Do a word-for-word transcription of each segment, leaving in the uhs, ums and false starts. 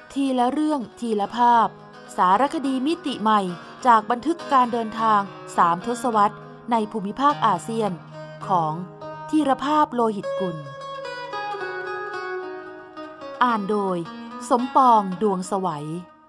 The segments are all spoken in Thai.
ทีละเรื่องทีละภาพสารคดีมิติใหม่จากบันทึกการเดินทางสามทศวรรษในภูมิภาคอาเซียนของธีรภาพโลหิตกุลอ่านโดยสมปองดวงไสว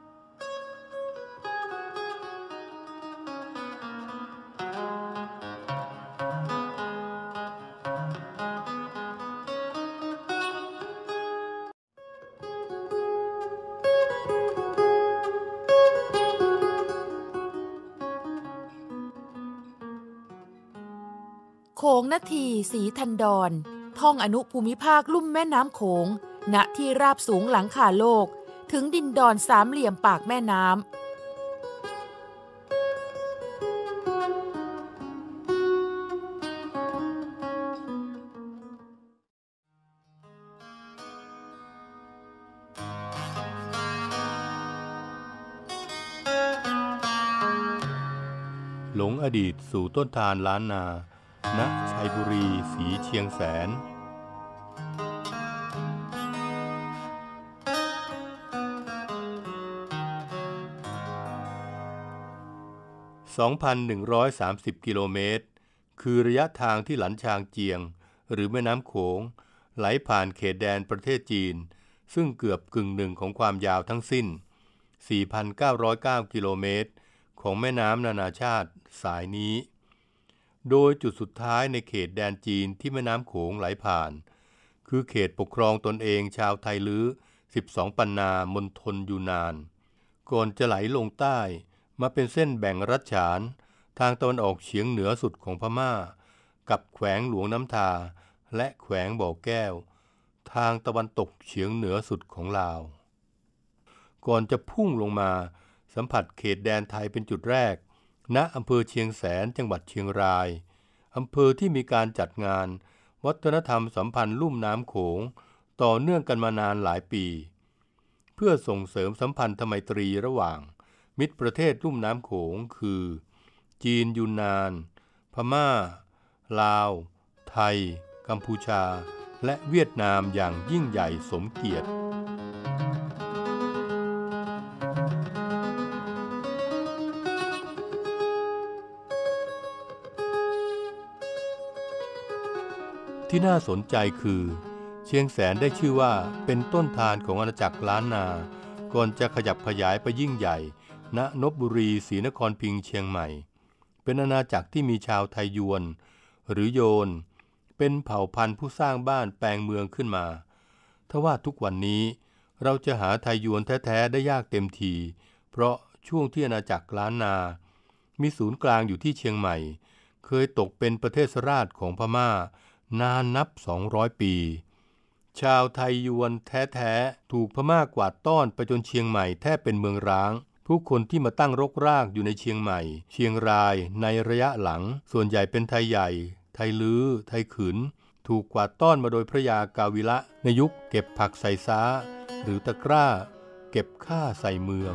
โขงนาทีศรีทันดรท่องอนุภูมิภาคลุ่มแม่น้ำโขงณที่ราบสูงหลังคาโลกถึงดินดอนสามเหลี่ยมปากแม่น้ำหลงอดีตสู่ต้นทานล้านนาณชัยบุรีศรีเชียงแสนสองพันหนึ่งร้อยสามสิบ กิโลเมตรคือระยะทางที่หลันชางเจียงหรือแม่น้ำโขงไหลผ่านเขตแดนประเทศจีนซึ่งเกือบกึ่งหนึ่งของความยาวทั้งสิ้น สี่พันเก้าร้อยเก้า กิโลเมตรของแม่น้ำนานาชาติสายนี้โดยจุดสุดท้ายในเขตแดนจีนที่แม่น้ำโขงไหลผ่านคือเขตปกครองตนเองชาวไทลื้อสิบสองปันนามณฑลยูนานก่อนจะไหลลงใต้มาเป็นเส้นแบ่งรัชฉานทางตะวันออกเฉียงเหนือสุดของพม่ากับแขวงหลวงน้ำทาและแขวงบ่อแก้วทางตะวันตกเฉียงเหนือสุดของลาวก่อนจะพุ่งลงมาสัมผัสเขตแดนไทยเป็นจุดแรกณอำเภอเชียงแสนจังหวัดเชียงรายอำเภอที่มีการจัดงานวัฒนธรรมสัมพันธ์ลุ่มน้ำโขงต่อเนื่องกันมานานหลายปีเพื่อส่งเสริมสัมพันธไมตรีระหว่างมิตรประเทศลุ่มน้ำโขงคือจีนยูนนานพม่าลาวไทยกัมพูชาและเวียดนามอย่างยิ่งใหญ่สมเกียรติที่น่าสนใจคือเชียงแสนได้ชื่อว่าเป็นต้นทานของอาณาจักรล้านนาก่อนจะขยับขยายไปยิ่งใหญ่ณนพบุรีศรีนครพิงค์เชียงใหม่เป็นอาณาจักรที่มีชาวไทยยวนหรือโยนเป็นเผ่าพันธุ์ผู้สร้างบ้านแปลงเมืองขึ้นมาทว่าทุกวันนี้เราจะหาไทยยวนแท้ๆได้ยากเต็มทีเพราะช่วงที่อาณาจักรล้านนามีศูนย์กลางอยู่ที่เชียงใหม่เคยตกเป็นประเทศราชของพม่านานนับสองร้อยปีชาวไทยยวนแท้ๆถูกพม่ากวาดต้อนไปจนเชียงใหม่แทบเป็นเมืองร้างผู้คนที่มาตั้งรกรากอยู่ในเชียงใหม่เชียงรายในระยะหลังส่วนใหญ่เป็นไทยใหญ่ไทยลื้อไทยขืนถูกกวาดต้อนมาโดยพระยากาวิระในยุคเก็บผักใส่ซ้าหรือตะกร้าเก็บข้าใส่เมือง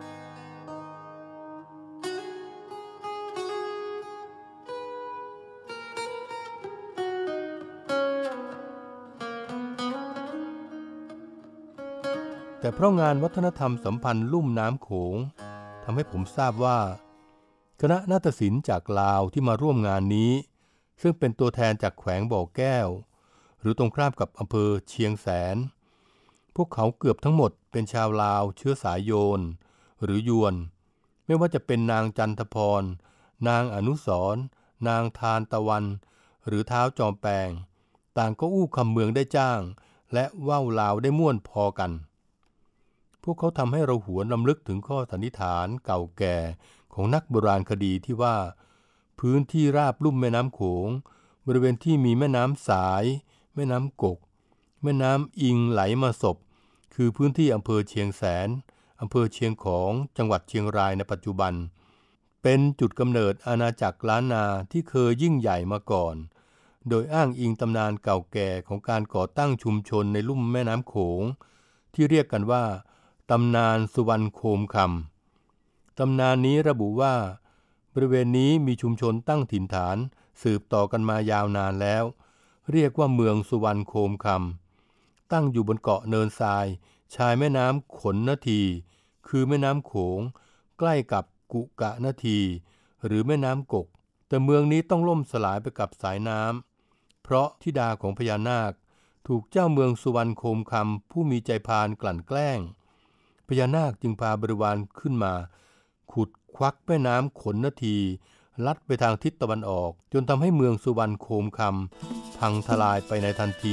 แต่เพราะงานวัฒนธรรมสัมพันธ์ลุ่มน้ำโขงทำให้ผมทราบว่าคณะนาฏศิลป์จากลาวที่มาร่วมงานนี้ซึ่งเป็นตัวแทนจากแขวงบ่อแก้วหรือตรงข้ามกับอำเภอเชียงแสนพวกเขาเกือบทั้งหมดเป็นชาวลาวเชื้อสายโยนหรือยวนไม่ว่าจะเป็นนางจันทพรนางอนุสรณ์นางทานตะวันหรือเท้าจอมแปงต่างก็อู้คำเมืองได้จ้างและว่าวลาวได้ม่วนพอกันพวกเขาทำให้เราหวนรำลึกถึงข้อสันนิษฐานเก่าแก่ของนักโบราณคดีที่ว่าพื้นที่ราบลุ่มแม่น้ำโขงบริเวณที่มีแม่น้ำสายแม่น้ำกกแม่น้ำอิงไหลมาศพคือพื้นที่อำเภอเชียงแสนอำเภอเชียงของจังหวัดเชียงรายในปัจจุบันเป็นจุดกำเนิดอาณาจักรล้านนาที่เคยยิ่งใหญ่มาก่อนโดยอ้างอิงตำนานเก่าแก่ของการก่อตั้งชุมชนในลุ่มแม่น้ำโขงที่เรียกกันว่าตำนานสุวรรณโคมคำตำนานนี้ระบุว่าบริเวณนี้มีชุมชนตั้งถิ่นฐานสืบต่อกันมายาวนานแล้วเรียกว่าเมืองสุวรรณโคมคำตั้งอยู่บนเกาะเนินทรายชายแม่น้ำขนนาทีคือแม่น้ำโขงใกล้กับกุกะนาทีหรือแม่น้ำกกแต่เมืองนี้ต้องล่มสลายไปกับสายน้ำเพราะธิดาของพญานาคถูกเจ้าเมืองสุวรรณโคมคำผู้มีใจพาลกลั่นแกล้งพญานาคจึงพาบริวารขึ้นมาขุดควักแม่น้ำขนนาทีลัดไปทางทิศตะวันออกจนทำให้เมืองสุวรรณโคมคำพังทลายไปในทันที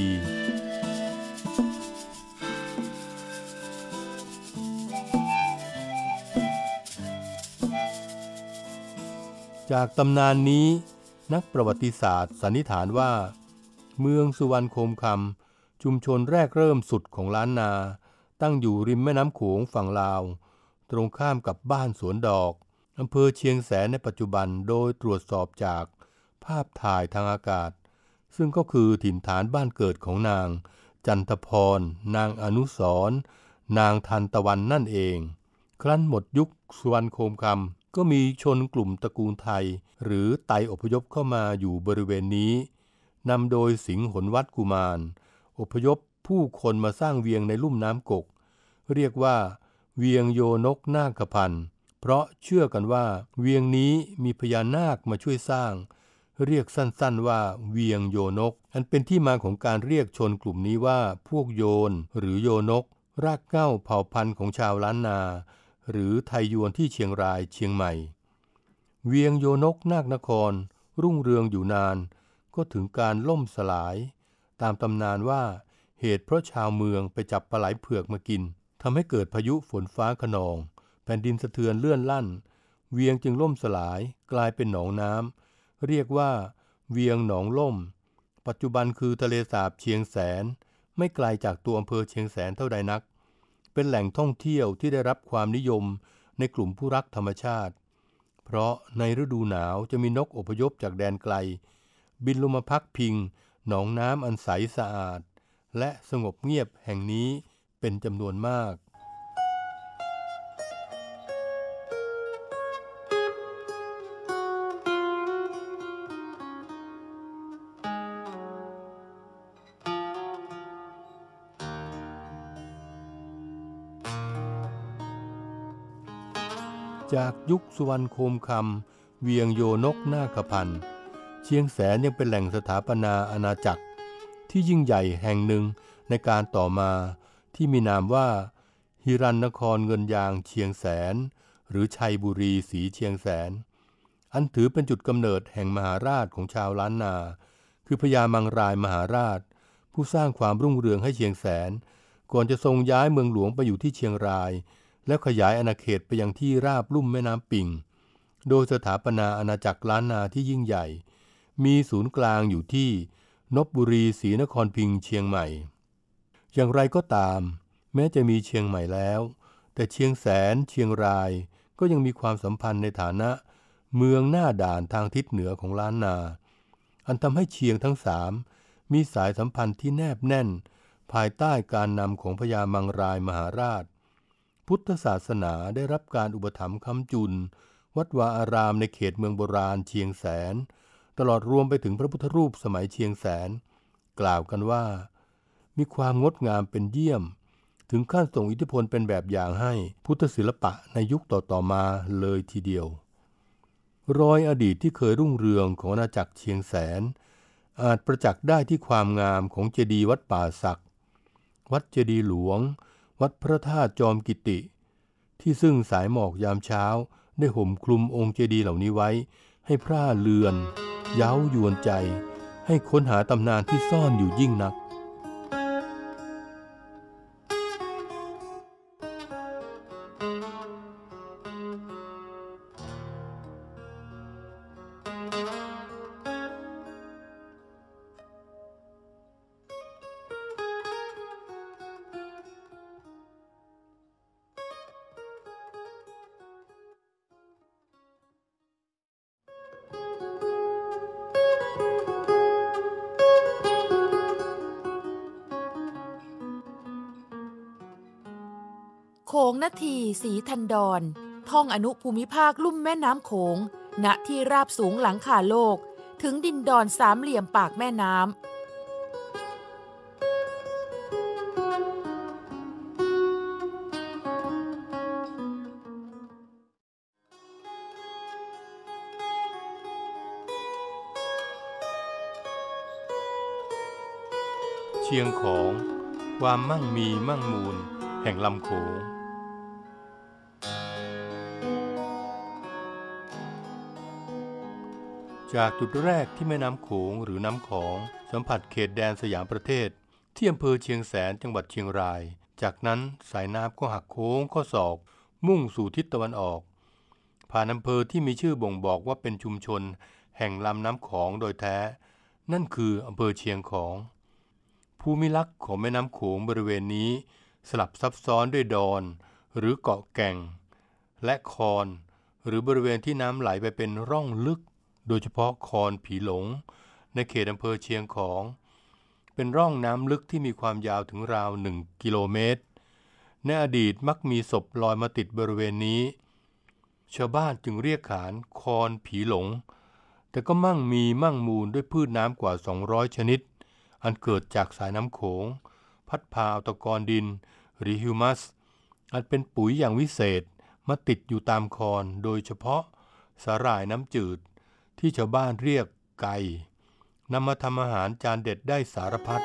จากตำนานนี้นักประวัติศาสตร์สันนิษฐานว่าเมืองสุวรรณโคมคำชุมชนแรกเริ่มสุดของล้านนาตั้งอยู่ริมแม่น้ำโขงฝั่งลาวตรงข้ามกับบ้านสวนดอกอำเภอเชียงแสนในปัจจุบันโดยตรวจสอบจากภาพถ่ายทางอากาศซึ่งก็คือถิ่นฐานบ้านเกิดของนางจันทพรนางอนุสรณ์นางทันตะวันนั่นเองครั้นหมดยุคสุวรรณโคมคำก็มีชนกลุ่มตระกูลไทยหรือไตอพยพเข้ามาอยู่บริเวณนี้นำโดยสิงหนวัดกุมารอพยพผู้คนมาสร้างเวียงในลุ่มน้ำกกเรียกว่าเวียงโยนกนาคพันธ์เพราะเชื่อกันว่าเวียงนี้มีพญานาคมาช่วยสร้างเรียกสั้นๆว่าเวียงโยนกอันเป็นที่มาของการเรียกชนกลุ่มนี้ว่าพวกโยนหรือโยนกรากเหง้าเผ่าพันธุ์ของชาวล้านนาหรือไทยยวนที่เชียงรายเชียงใหม่เวียงโยนกนาคนครรุ่งเรืองอยู่นานก็ถึงการล่มสลายตามตำนานว่าเหตุเพราะชาวเมืองไปจับปลาไหลเผือกมากินทำให้เกิดพายุฝนฟ้าคะนองแผ่นดินสะเทือนเลื่อนลั่นเวียงจึงล่มสลายกลายเป็นหนองน้ำเรียกว่าเวียงหนองล่มปัจจุบันคือทะเลสาบเชียงแสนไม่ไกลจากตัวอำเภอเชียงแสนเท่าใดนักเป็นแหล่งท่องเที่ยวที่ได้รับความนิยมในกลุ่มผู้รักธรรมชาติเพราะในฤดูหนาวจะมีนกอพยพจากแดนไกลบินลงมาพักพิงหนองน้ำอันใสสะอาดและสงบเงียบแห่งนี้เป็นจำนวนมากจากยุคสุวรรณโคมคำเวียงโยนกนาคพันธ์เชียงแสนยังเป็นแหล่งสถาปนาอาณาจักรที่ยิ่งใหญ่แห่งหนึ่งในการต่อมาที่มีนามว่าหิรัญนครเงินยางเชียงแสนหรือชัยบุรีศรีเชียงแสนอันถือเป็นจุดกำเนิดแห่งมหาราชของชาวล้านนาคือพญามังรายมหาราชผู้สร้างความรุ่งเรืองให้เชียงแสนก่อนจะทรงย้ายเมืองหลวงไปอยู่ที่เชียงรายแล้วขยายอาณาเขตไปยังที่ราบลุ่มแม่น้ำปิงโดยสถาปนาอาณาจักรล้านนาที่ยิ่งใหญ่มีศูนย์กลางอยู่ที่นพบุรีศรีนครพิงค์เชียงใหม่อย่างไรก็ตามแม้จะมีเชียงใหม่แล้วแต่เชียงแสนเชียงรายก็ยังมีความสัมพันธ์ในฐานะเมืองหน้าด่านทางทิศเหนือของล้านนาอันทำให้เชียงทั้งสามมีสายสัมพันธ์ที่แนบแน่นภายใต้การนำของพญามังรายมหาราชพุทธศาสนาได้รับการอุปถัมภ์ค้ำจุนวัดวาอารามในเขตเมืองโบราณเชียงแสนตลอดรวมไปถึงพระพุทธรูปสมัยเชียงแสนกล่าวกันว่ามีความงดงามเป็นเยี่ยมถึงขั้นส่งอิทธิพลเป็นแบบอย่างให้พุทธศิลปะในยุคต่อๆมาเลยทีเดียวรอยอดีตที่เคยรุ่งเรืองของอาณาจักรเชียงแสนอาจประจักษ์ได้ที่ความงามของเจดีย์วัดป่าสักวัดเจดีย์หลวงวัดพระธาตุจอมกิติที่ซึ่งสายหมอกยามเช้าได้ห่มคลุมองค์เจดีย์เหล่านี้ไว้ให้พร่าเลือนเย้ายวนใจให้ค้นหาตำนานที่ซ่อนอยู่ยิ่งนักโขงนาทีศรีทันดรท่องอนุภูมิภาคลุ่มแม่น้ำโขงณที่ราบสูงหลังคาโลกถึงดินดอนสามเหลี่ยมปากแม่น้ำเชียงของความมั่งมีมั่งมูลแห่งลำโขงจากจุดแรกที่แม่น้ำโขงหรือน้ำของสัมผัสเขตแดนสยามประเทศที่อำเภอเชียงแสนจังหวัดเชียงรายจากนั้นสายน้ำก็หักโค้งข้อศอกมุ่งสู่ทิศตะวันออกผ่านอำเภอที่มีชื่อบ่งบอกว่าเป็นชุมชนแห่งลำน้ำของโดยแท้นั่นคืออำเภอเชียงของภูมิลักษณ์ของแม่น้ำโขงบริเวณนี้สลับซับซ้อนด้วยดอนหรือเกาะแก่งและคอนหรือบริเวณที่น้ำไหลไปเป็นร่องลึกโดยเฉพาะคอนผีหลงในเขตอำเภอเชียงของเป็นร่องน้ำลึกที่มีความยาวถึงราวหนึ่งกิโลเมตรในอดีตมักมีศพลอยมาติดบริเวณนี้ชาวบ้านจึงเรียกขานคอนผีหลงแต่ก็มั่งมีมั่งมูลด้วยพืชน้ำกว่าสองร้อยชนิดอันเกิดจากสายน้ำโขงพัดพาเอาตะกอนดินหรือฮิวมัสอันเป็นปุ๋ยอย่างวิเศษมาติดอยู่ตามคอนโดยเฉพาะสาหร่ายน้ำจืดที่ชาวบ้านเรียกไก่นำมาทำอาหารจานเด็ดได้สารพัด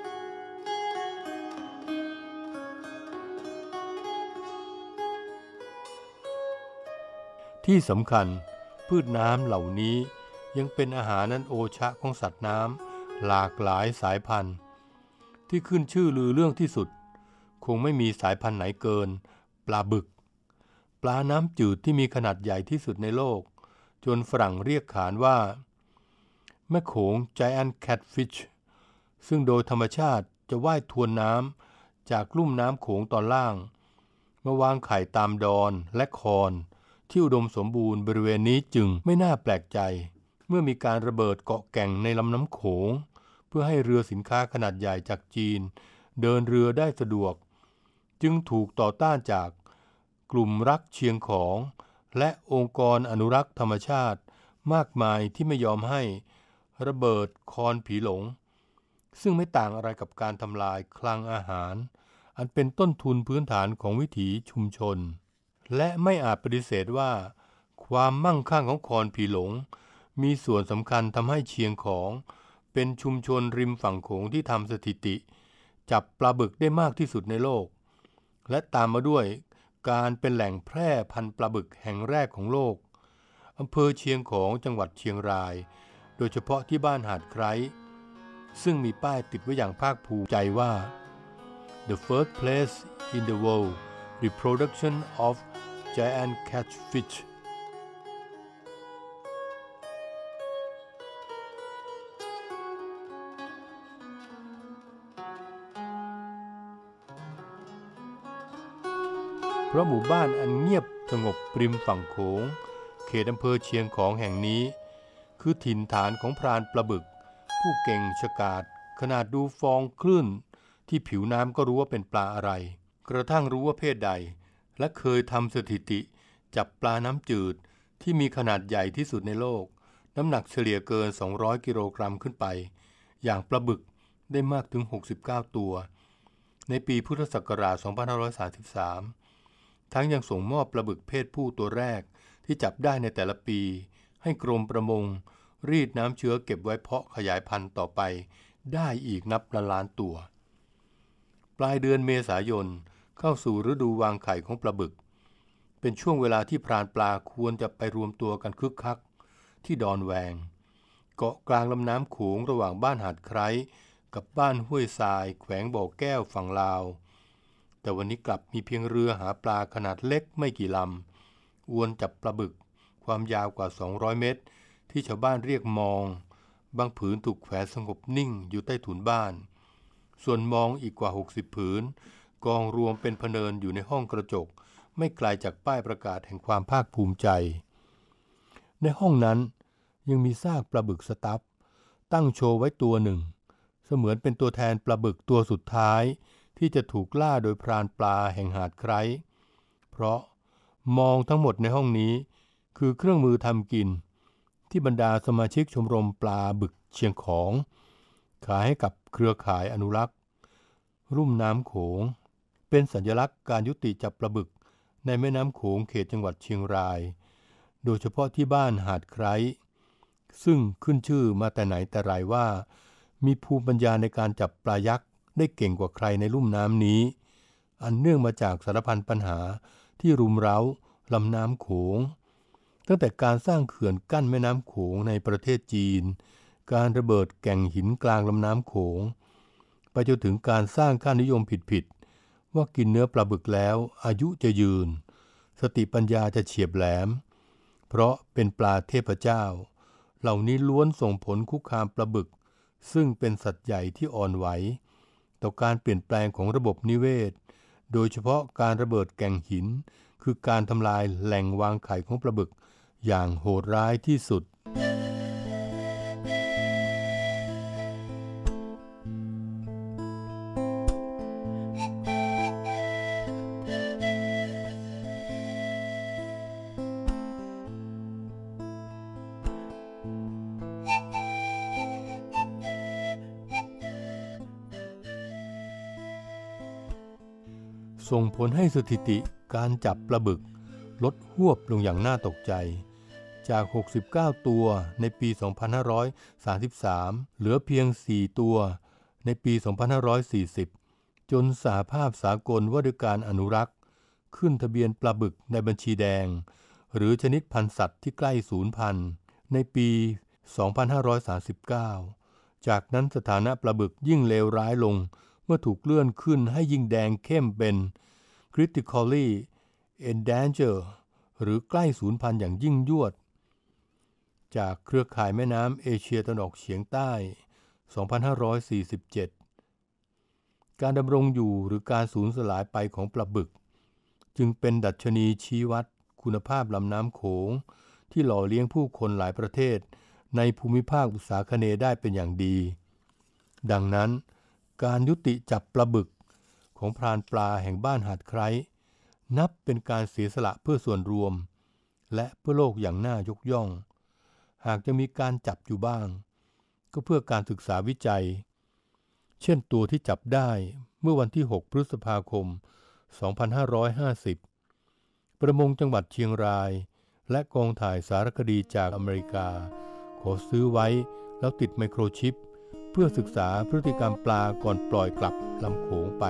ที่สำคัญพืชน้ำเหล่านี้ยังเป็นอาหารนันโอชะของสัตว์น้ำหลากหลายสายพันธุ์ที่ขึ้นชื่อลือเรื่องที่สุดคงไม่มีสายพันธุ์ไหนเกินปลาบึกปลาน้ำจืดที่มีขนาดใหญ่ที่สุดในโลกจนฝรั่งเรียกขานว่าแม่โขง Giant Catfish ซึ่งโดยธรรมชาติจะว่ายทวนน้ำจากลุ่มน้ำโขงตอนล่างมาวางไข่ตามดอนและคอนที่อุดมสมบูรณ์บริเวณนี้จึงไม่น่าแปลกใจเมื่อมีการระเบิดเกาะแก่งในลำน้ำโขงเพื่อให้เรือสินค้าขนาดใหญ่จากจีนเดินเรือได้สะดวกจึงถูกต่อต้านจากกลุ่มรักเชียงของและองค์กรอนุรักษ์ธรรมชาติมากมายที่ไม่ยอมให้ระเบิดคอนผีหลงซึ่งไม่ต่างอะไรกับการทำลายคลังอาหารอันเป็นต้นทุนพื้นฐานของวิถีชุมชนและไม่อาจปฏิเสธว่าความมั่งคั่งของคอนผีหลงมีส่วนสำคัญทำให้เชียงของเป็นชุมชนริมฝั่งโขงที่ทำสถิติจับปลาบึกได้มากที่สุดในโลกและตามมาด้วยการเป็นแหล่งแพร่พันธุ์ปลาบึกแห่งแรกของโลกอำเภอเชียงของจังหวัดเชียงรายโดยเฉพาะที่บ้านหาดไคร้ซึ่งมีป้ายติดไว้อย่างภาคภูมิใจว่า The first place in the world reproduction of giant catfish เพราะหมู่บ้านอันเงียบสงบริมฝั่งโขงเขตอำเภอเชียงของแห่งนี้คือถิ่นฐานของพรานปลาบึกผู้เก่งฉกาจขนาดดูฟองคลื่นที่ผิวน้ำก็รู้ว่าเป็นปลาอะไรกระทั่งรู้ว่าเพศใดและเคยทำสถิติจับปลาน้ำจืดที่มีขนาดใหญ่ที่สุดในโลกน้ำหนักเฉลี่ยเกินสองร้อยกิโลกรัมขึ้นไปอย่างปลาบึกได้มากถึงหกสิบเก้าตัวในปีพุทธศักราชสองพันห้าร้อยสามสิบสามทั้งยังส่งมอบปลาบึกเพศผู้ตัวแรกที่จับได้ในแต่ละปีให้กรมประมงรีดน้ำเชื้อเก็บไว้เพาะขยายพันธุ์ต่อไปได้อีกนับล้านตัวปลายเดือนเมษายนเข้าสู่ฤดูวางไข่ของปลาบึกเป็นช่วงเวลาที่พรานปลาควรจะไปรวมตัวกันคึกคักที่ดอนแวงเกาะกลางลำน้ำโขงระหว่างบ้านหาดไคร้กับบ้านห้วยทรายแขวงบ่อแก้วฝั่งลาวแต่วันนี้กลับมีเพียงเรือหาปลาขนาดเล็กไม่กี่ลำอวนจับปลาบึกความยาวกว่าสองร้อยเมตรที่ชาวบ้านเรียกมองบางผืนถูกแขวนสงบนิ่งอยู่ใต้ถุนบ้านส่วนมองอีกกว่าหกสิบผืนกองรวมเป็นพเนินอยู่ในห้องกระจกไม่ไกลจากป้ายประกาศแห่งความภาคภูมิใจในห้องนั้นยังมีซากปลาบึกสตัฟตั้งโชว์ไว้ตัวหนึ่งเสมือนเป็นตัวแทนปลาบึกตัวสุดท้ายที่จะถูกล่าโดยพรานปลาแห่งหาดไคร้เพราะมองทั้งหมดในห้องนี้คือเครื่องมือทำกินที่บรรดาสมาชิกชมรมปลาบึกเชียงของขายให้กับเครือข่ายอนุรักษ์รุ่มน้ำโขงเป็นสัญลักษณ์การยุติจับปลาบึกในแม่น้ำโขงเขตจังหวัดเชียงรายโดยเฉพาะที่บ้านหาดไคร้ซึ่งขึ้นชื่อมาแต่ไหนแต่ไรว่ามีภูมิปัญญาในการจับปลายักษ์ได้เก่งกว่าใครในลุ่มน้ำนี้อันเนื่องมาจากสารพันปัญหาที่รุมเร้าลำน้ำโขงตั้งแต่การสร้างเขื่อนกั้นแม่น้ำโขงในประเทศจีนการระเบิดแก่งหินกลางลำน้ำโขงไปจนถึงการสร้างค่านิยมผิดๆว่ากินเนื้อปลาบึกแล้วอายุจะยืนสติปัญญาจะเฉียบแหลมเพราะเป็นปลาเทพเจ้าเหล่านี้ล้วนส่งผลคุกคามปลาบึกซึ่งเป็นสัตว์ใหญ่ที่อ่อนไหวต่อการเปลี่ยนแปลงของระบบนิเวศโดยเฉพาะการระเบิดแก่งหินคือการทำลายแหล่งวางไข่ของปลาบึกอย่างโหดร้ายที่สุดส่งผลให้สถิติการจับปลาบึกลดหวบลงอย่างน่าตกใจจากหกสิบเก้าตัวในปี สองพันห้าร้อยสามสิบสาม เหลือเพียง สี่ ตัวในปี สองพันห้าร้อยสี่สิบ จนสหภาพสากลว่าด้วยการอนุรักษ์ขึ้นทะเบียนปลาบึกในบัญชีแดงหรือชนิดพันธุ์สัตว์ที่ใกล้สูญพันธุ์ในปี สองพันห้าร้อยสามสิบเก้า จากนั้นสถานะปลาบึกยิ่งเลวร้ายลงเมื่อถูกเลื่อนขึ้นให้ยิ่งแดงเข้มเป็น critically endangered หรือใกล้สูญพันธุ์อย่างยิ่งยวดจากเครือข่ายแม่น้ำเอเชียตะวันออกเฉียงใต้ สองพันห้าร้อยสี่สิบเจ็ด การดำรงอยู่หรือการสูญสลายไปของปลาบึกจึงเป็นดัชนีชี้วัดคุณภาพลำน้ำโขงที่หล่อเลี้ยงผู้คนหลายประเทศในภูมิภาคอุตสาคเนย์ได้เป็นอย่างดีดังนั้นการยุติจับปลาบึกของพรานปลาแห่งบ้านหาดไคร้นับเป็นการเสียสละเพื่อส่วนรวมและเพื่อโลกอย่างน่ายกย่องหากจะมีการจับอยู่บ้างก็เพื่อการศึกษาวิจัยเช่นตัวที่จับได้เมื่อวันที่หกพฤษภาคมสองพันห้าร้อยห้าสิบประมงจังหวัดเชียงรายและกองถ่ายสารคดีจากอเมริกาขอซื้อไว้แล้วติดไมโครชิปเพื่อศึกษาพฤติกรรมปลาก่อนปล่อยกลับลำโขงไป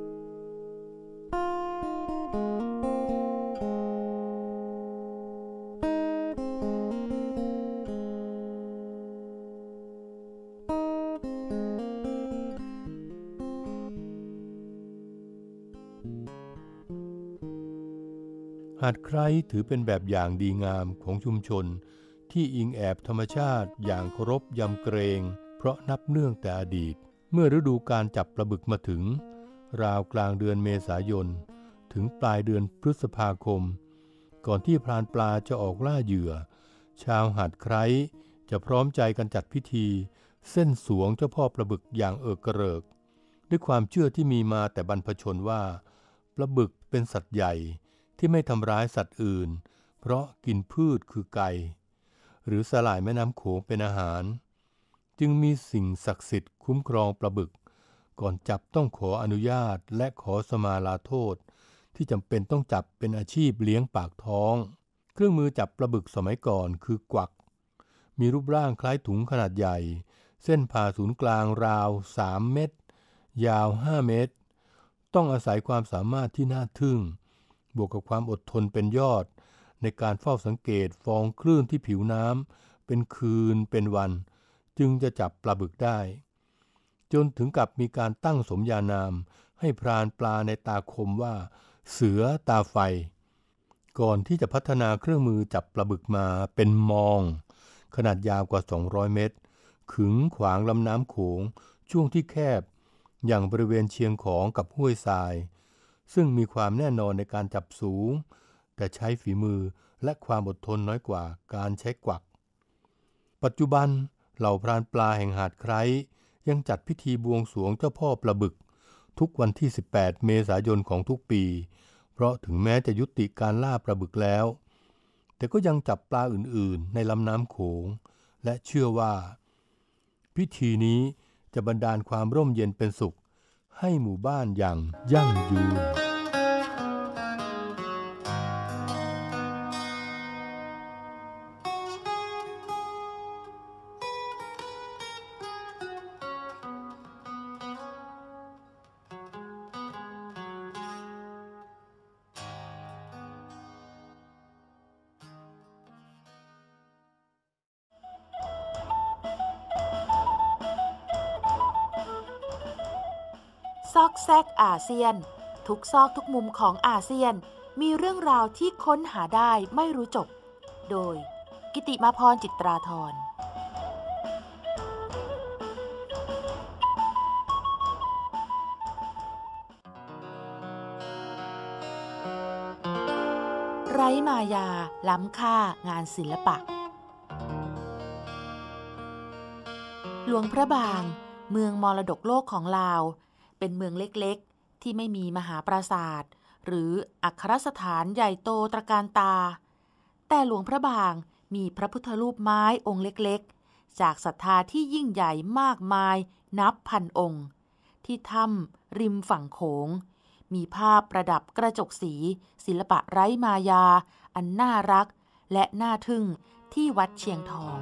หาดไคร้ถือเป็นแบบอย่างดีงามของชุมชนที่อิงแอบธรรมชาติอย่างเคารพยำเกรงเพราะนับเนื่องแต่อดีตเมื่อฤดูการจับปลาบึกมาถึงราวกลางเดือนเมษายนถึงปลายเดือนพฤษภาคมก่อนที่พรานปลาจะออกล่าเหยื่อชาวหาดไคร้จะพร้อมใจกันจัดพิธีเส้นสวงเจ้าพ่อปลาบึกอย่างเอิกกระเริกด้วยความเชื่อที่มีมาแต่บรรพชนว่าปลาบึกเป็นสัตว์ใหญ่ที่ไม่ทำร้ายสัตว์อื่นเพราะกินพืชคือไก่หรือสาหร่ายแม่น้ำโขงเป็นอาหารจึงมีสิ่งศักดิ์สิทธิ์คุ้มครองปลาบึกก่อนจับต้องขออนุญาตและขอสมาลาโทษที่จำเป็นต้องจับเป็นอาชีพเลี้ยงปากท้องเครื่องมือจับปลาบึกสมัยก่อนคือกวักมีรูปร่างคล้ายถุงขนาดใหญ่เส้นผ่าศูนย์กลางราวสามเมตรยาวห้าเมตรต้องอาศัยความสามารถที่น่าทึ่งบวกกับความอดทนเป็นยอดในการเฝ้าสังเกตฟองคลื่นที่ผิวน้ำเป็นคืนเป็นวันจึงจะจับปลาบึกได้จนถึงกับมีการตั้งสมญานามให้พรานปลาในตาคมว่าเสือตาไฟก่อนที่จะพัฒนาเครื่องมือจับปลาบึกมาเป็นมองขนาดยาวกว่าสองร้อยเมตรขึงขวางลำน้ำโขงช่วงที่แคบอย่างบริเวณเชียงของกับห้วยทรายซึ่งมีความแน่นอนในการจับสูงแต่ใช้ฝีมือและความอดทนน้อยกว่าการใช้กวักปัจจุบันเหล่าพรานปลาแห่งหาดไคร้ยังจัดพิธีบวงสรวงเจ้าพ่อปลาบึกทุกวันที่สิบแปดเมษายนของทุกปีเพราะถึงแม้จะยุติการล่าปลาบึกแล้วแต่ก็ยังจับปลาอื่นๆในลำน้ำโขงและเชื่อว่าพิธีนี้จะบันดาลความร่มเย็นเป็นสุขให้หมู่บ้านอย่างยั่งยืนซอกแซกอาเซียนทุกซอกทุกมุมของอาเซียนมีเรื่องราวที่ค้นหาได้ไม่รู้จบโดยกิติมาพรจิตราธรไร้มายาล้ำค่างานศิลปะหลวงพระบางเมืองมรดกโลกของลาวเป็นเมืองเล็กๆที่ไม่มีมหาปราสาทหรืออัครสถานใหญ่โตตระการตาแต่หลวงพระบางมีพระพุทธรูปไม้องค์เล็กๆจากศรัทธาที่ยิ่งใหญ่มากมายนับพันองค์ที่ถ้ำริมฝั่งโขงมีภาพประดับกระจกสีศิลปะไร้มายาอันน่ารักและน่าทึ่งที่วัดเชียงทอง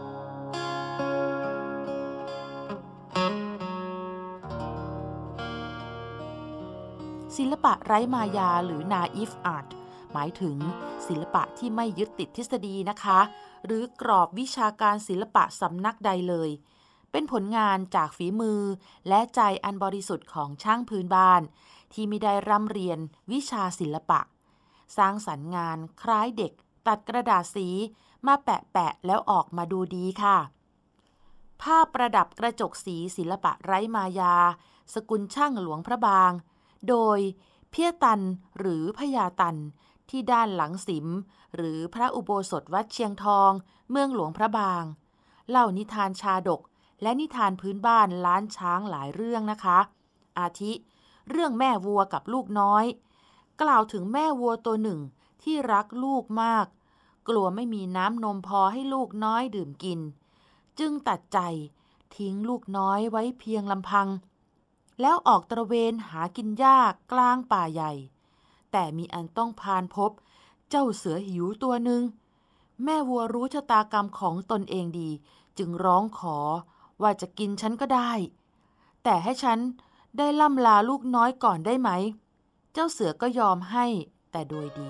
ศิลปะไร้มายาหรือ naive art หมายถึงศิลปะที่ไม่ยึดติดทฤษฎีนะคะหรือกรอบวิชาการศิลปะสำนักใดเลยเป็นผลงานจากฝีมือและใจอันบริสุทธิ์ของช่างพื้นบ้านที่ไม่ได้ร่ำเรียนวิชาศิลปะสร้างสรรค์งานคล้ายเด็กตัดกระดาษสีมาแปะๆแล้วออกมาดูดีค่ะภาพประดับกระจกสีศิลปะไร้มายาสกุลช่างหลวงพระบางโดยเพี้ยตันหรือพญาตันที่ด้านหลังสิมหรือพระอุโบสถวัดเชียงทองเมืองหลวงพระบางเล่านิทานชาดกและนิทานพื้นบ้านล้านช้างหลายเรื่องนะคะอาทิเรื่องแม่วัวกับลูกน้อยกล่าวถึงแม่วัวตัวหนึ่งที่รักลูกมากกลัวไม่มีน้ำนมพอให้ลูกน้อยดื่มกินจึงตัดใจทิ้งลูกน้อยไว้เพียงลำพังแล้วออกตระเวนหากินหญ้ากลางป่าใหญ่แต่มีอันต้องพานพบเจ้าเสือหิวตัวหนึ่งแม่วัวรู้ชะตากรรมของตนเองดีจึงร้องขอว่าจะกินฉันก็ได้แต่ให้ฉันได้ล่ำลาลูกน้อยก่อนได้ไหมเจ้าเสือก็ยอมให้แต่โดยดี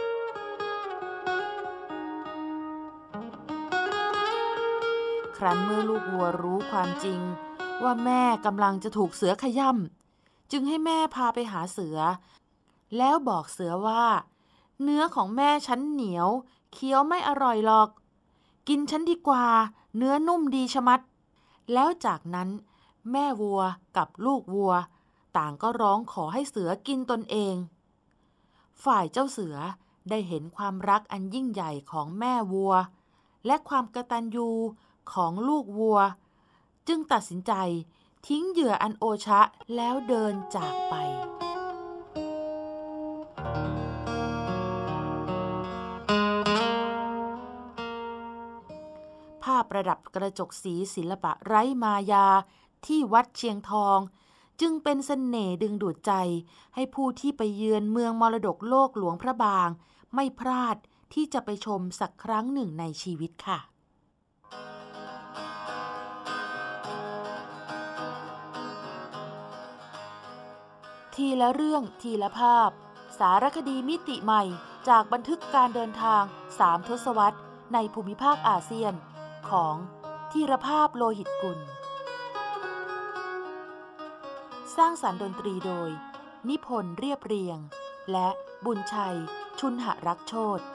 ครั้นเมื่อลูกวัวรู้ความจริงว่าแม่กำลังจะถูกเสือขย่ำจึงให้แม่พาไปหาเสือแล้วบอกเสือว่าเนื้อของแม่ฉันเหนียวเคี้ยวไม่อร่อยหรอกกินฉันดีกว่าเนื้อนุ่มดีชะมัดแล้วจากนั้นแม่วัวกับลูกวัวต่างก็ร้องขอให้เสือกินตนเองฝ่ายเจ้าเสือได้เห็นความรักอันยิ่งใหญ่ของแม่วัวและความกตัญญูของลูกวัวจึงตัดสินใจทิ้งเหยื่ออันโอชะแล้วเดินจากไปภาพประดับกระจกสีศิลปะไร้มายาที่วัดเชียงทองจึงเป็นเสน่ห์ดึงดูดใจให้ผู้ที่ไปเยือนเมืองมรดกโลกหลวงพระบางไม่พลาดที่จะไปชมสักครั้งหนึ่งในชีวิตค่ะทีละเรื่องทีละภาพสารคดีมิติใหม่จากบันทึกการเดินทางสามทศวรรษในภูมิภาคอาเซียนของธีรภาพโลหิตกุลสร้างสรรค์ดนตรีโดยนิพนธ์เรียบเรียงและบุญชัยชุนหรักโชติ